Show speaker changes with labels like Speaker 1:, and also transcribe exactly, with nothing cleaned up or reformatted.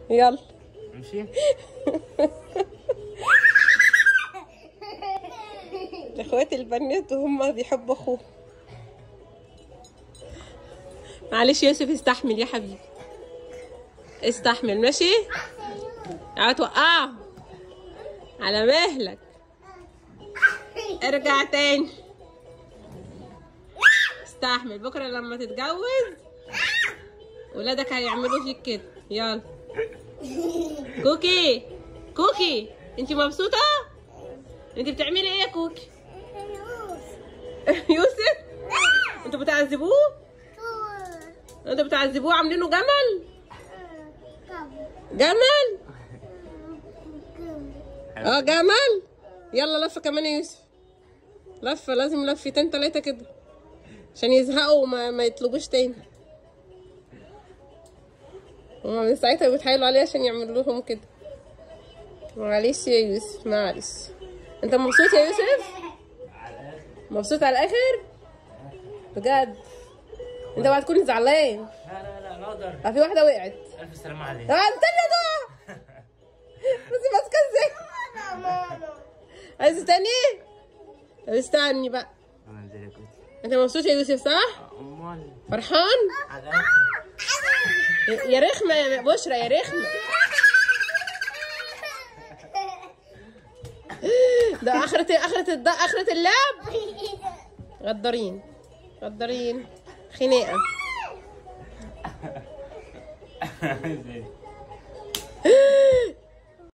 Speaker 1: يلا
Speaker 2: امشي.
Speaker 1: اخواتي البنات وهم بيحبوا اخوه. معلش يا يوسف استحمل يا حبيبي، استحمل ماشي. اوعى توقعه على مهلك. ارجع تاني، استحمل. بكره لما تتجوز ولادك هيعملوا فيك كده. يلا كوكي كوكي، انت مبسوطه؟ انت بتعملي ايه يا كوكي؟ يوسف انتوا بتعذبوه؟ انتوا بتعذبوه عاملينه جمل؟ جمل؟ اه جمل. يلا لفه كمان يا يوسف، لفه، لازم لفتين تلاته كده عشان يزهقوا وما ما يطلبوش تاني. هما من ساعتها بيتحايلوا عليه عشان يعملوا لهم كده. معلش يا يوسف معلش. انت مبسوط يا يوسف؟ مبسوط على الاخر؟ بجد؟ انت بقى تكون زعلان.
Speaker 2: لا لا لا ما اقدر.
Speaker 1: اه في واحده وقعت.
Speaker 2: الف سلامة عليك.
Speaker 1: اه استنى ده بس ماسكه ازاي؟ عايز تاني؟ طب استني بقى. انت مبسوط يا يوسف صح؟
Speaker 2: امال
Speaker 1: فرحان؟
Speaker 2: على الاخر.
Speaker 1: يا رخمه يا بشرى يا رخمه. ده اخرة اخرة الد... اخرة اللعب. غدارين غدارين خناقه.